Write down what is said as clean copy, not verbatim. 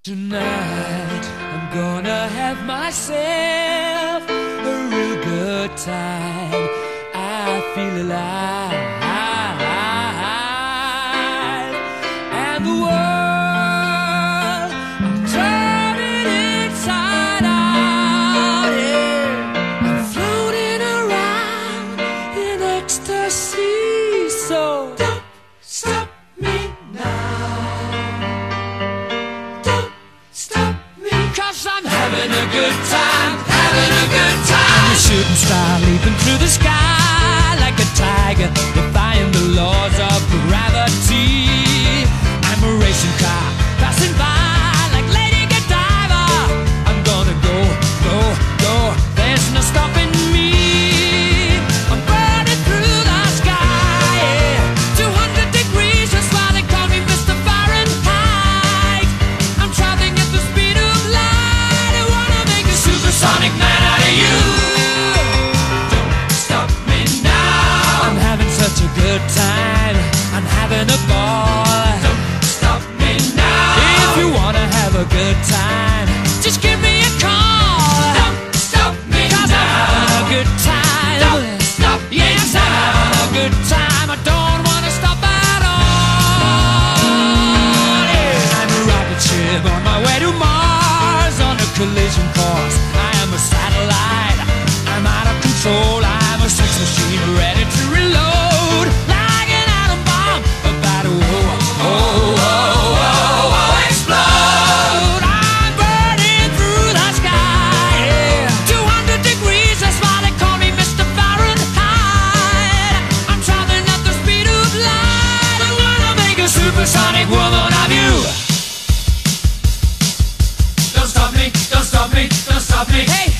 Tonight I'm gonna have myself a real good time. I feel alive, and the world I'm turning inside out. Yeah, I'm floating around in ecstasy. So don't stop me now. I'm having a good time, having a good time. I'm a shooting star leaping through the sky like a tiger, defying the laws of gravity. I'm a racing car passing by like Lady Godiva. I'm gonna go, go, go. There's no stopping me. I'm burning through the sky, yeah. 200 degrees, that's why they call me Mr. Fahrenheit. I'm traveling at the speed of light. Supersonic man out of you. Don't stop me now. I'm having such a good time. I'm having a ball. Don't stop me now. If you wanna have a good time, just give me a call. Don't stop me now. I'm having a good time. Don't stop me now. Yes, I'm having a good time. I don't wanna stop at all. Yeah. I'm a rocket ship on my way to Mars on a collision course. I'm a satellite, I'm out of control. I'm a sex machine ready to reload, like an atom bomb about to explode. I'm burning through the sky, yeah. 200 degrees, that's why they call me Mr. Fahrenheit. I'm traveling at the speed of light. I wanna make a supersonic woman of you. Don't stop me, don't stop me, don't stop me. Hey!